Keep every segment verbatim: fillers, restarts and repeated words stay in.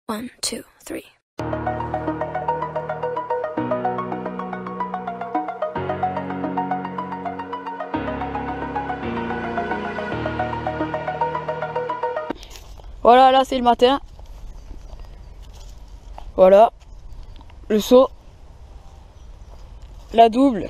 One, two, three. Voilà, là c'est le matin. Voilà. Le seau. La double.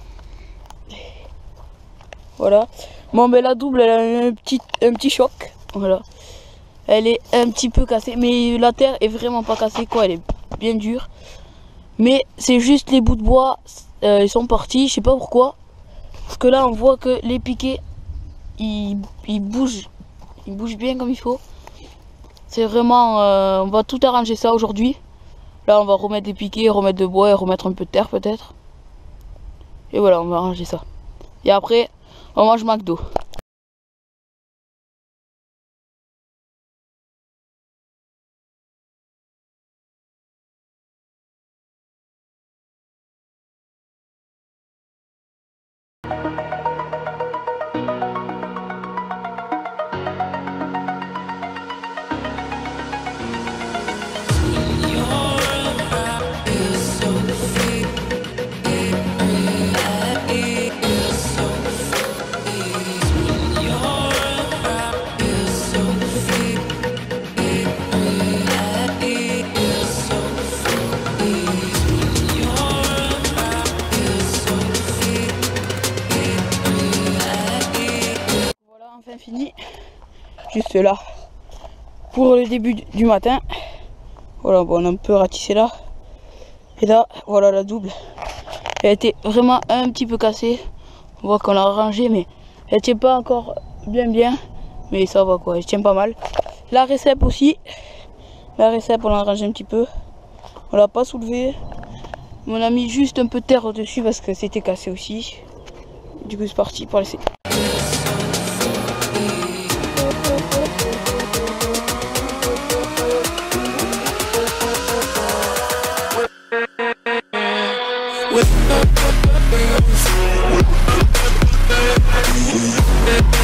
Voilà. Bon, mais la double, elle a un petit, un petit choc. Voilà. Elle est un petit peu cassée. Mais la terre est vraiment pas cassée, quoi. Elle est bien dure. Mais c'est juste les bouts de bois. Euh, ils sont partis. Je sais pas pourquoi. Parce que là, on voit que les piquets, ils, ils bougent. Ils bougent bien comme il faut. C'est vraiment... Euh, on va tout arranger ça aujourd'hui. Là, on va remettre des piquets, remettre de bois et remettre un peu de terre peut-être. Et voilà, on va arranger ça. Et après, on mange McDo. Enfin fini, juste là pour le début du matin. Voilà, bon, on a un peu ratissé là, et là voilà la double. Elle a été vraiment un petit peu cassée. On voit qu'on l'a rangée, mais elle tient pas encore bien bien, mais ça va quoi, elle tient pas mal. La récep aussi, la récep on l'a rangée un petit peu, on l'a pas soulevée. On a mis juste un peu de terre au dessus parce que c'était cassé aussi. Du coup c'est parti pour laisser. With